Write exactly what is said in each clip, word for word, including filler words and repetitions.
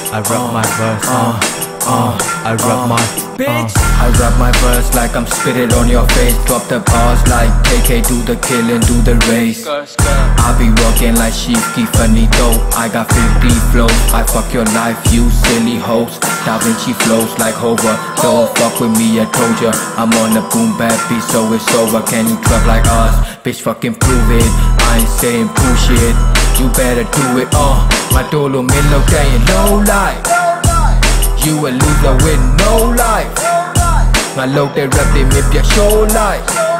I rap my verse, uh, uh, I rap my, bitch. uh, I rap my verse like I'm spit it on your face. Drop the bars like K K, do the killing, do the race. I be rocking like Shifty, funny dope. I got fifty flows. I fuck your life, you silly hoes. Da Vinci flows like Hova. Don't fuck with me, I told ya. I'm on a boom bap beat, so it's over. Can you trap like us? Bitch, fucking prove it. I ain't saying bullshit. You better do it, uh. My dolo milo dying low life. You a loser with no life. My low they rap they make ya show life.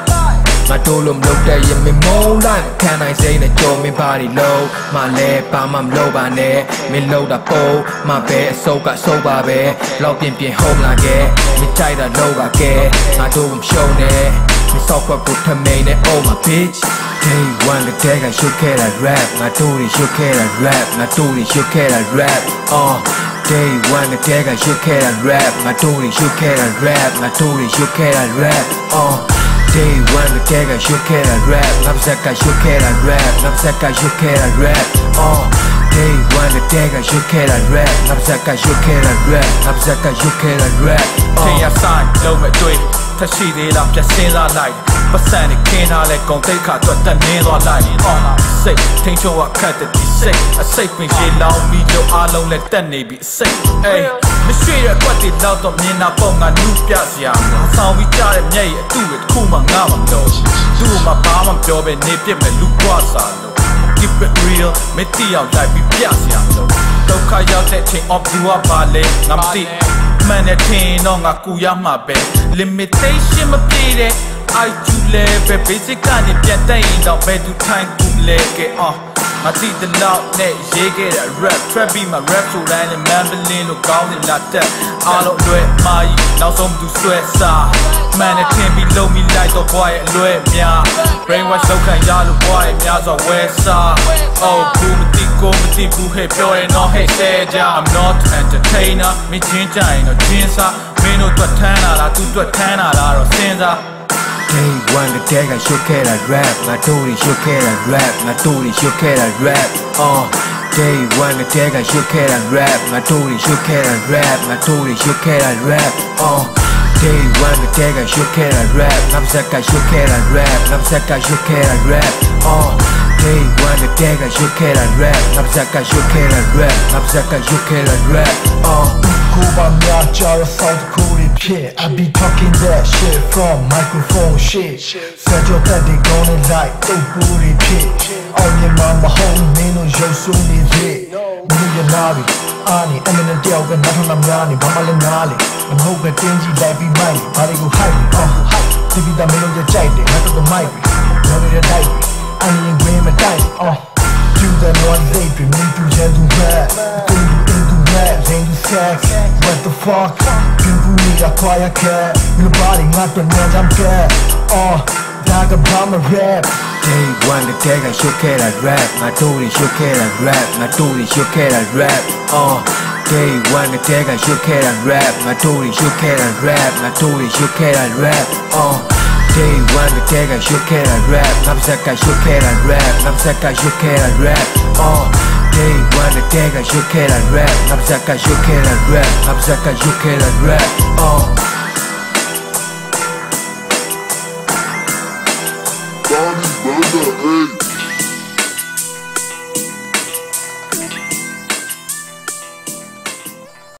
My dolo low they in me more life. Can I say that yo me body low? My leg by my low by ne. Me low da bow. My bed so got so baby. Low pin pin home like it. Me tie da low ba ke. My dolo show ne. Me so got good to main it. Oh my bitch. Day one the day I should care that rap. My duty should care that rap. My duty should care that rap. Uh. Day one the day I should care that rap. My duty should care that rap. My duty should care that rap. Uh. Day one the day I should care that rap. I'm sick I should care that rap. I'm sick I should care that rap. Uh. Day one the day I should care that rap. I'm sick I should care that rap. I'm sick I should care that rap. Can you sign low me do it? To see the love just in our life. But sign it can't all let go. Take out what the name or life. Uh, say, think you are cut to be safe. A safe when she love me, you all don't let that name be safe. Hey, the street at what they love to me now. Bong a new piazza. So we got it, yeah, do it. Cool, man, now I'm low. Do my bomb, I'm jobbing, nip, me look what's on. Keep it real, me tea out like we piazza. Don't call out that thing up to a ballet. I'm deep. Man, that thing on a kuya my bed. Limitation, my play I do live a basic kind of get down bed to time to leg it on. I see the loud net, shake it a rap, trap be my rap so line and mandolin or gown in like that. I don't do it, my now some do sweat side. Man, it can't be low me like the boy at Louis Mia. Brainwash so can y'all the boy, Mia's on west side. Oh, boom, go, me boo hip, you're no hey, said ya. I'm not entertainer, me ginger ain't no ginger. Me no to a tanner, I do to a tanner, I don't send her. Day one the day I should care that rap. My duty should care that rap. My duty should care that rap. Uh. Day one the day I should care that rap. My duty should care that rap. My duty should care that rap. Uh. Day one the day I should care that rap. I'm sick I should care that rap. I'm sick I should care that rap. Uh. Day one the day I should care that rap. I'm sick I should care that rap. I'm sick I should care that rap. Uh. Cuba Miacha South Korea pit. I be talking that shit from microphone shit. Said your daddy gonna like the booty pit. On your mama home, me no yo soon is it. Million Navi, Ani, eminent Delga, not on Amrani, Bamalanali. I'm hoping Tingy like be mighty, body go high. Uh, to be the middle of the jacket, not of the mighty. Not of the diary, I ain't green my diary. Uh, do the one day, me to gentle rap. Then you sex, what the fuck? People need a quiet cat. Your body not the man I'm cat. Oh, like a bomber rap. Day one the day I should care that rap. My duty should care that rap. My duty should care that rap. Uh. Day one the day I should care that rap. My duty should care that rap. My duty should care that rap. Uh. Day one the day I should care that rap. I'm sick I should care that rap. I'm sick I should care that rap. Uh. Day one the day I should care that rap. I'm sick I should care that rap. I'm sick I should care that rap. Uh. Body, brother,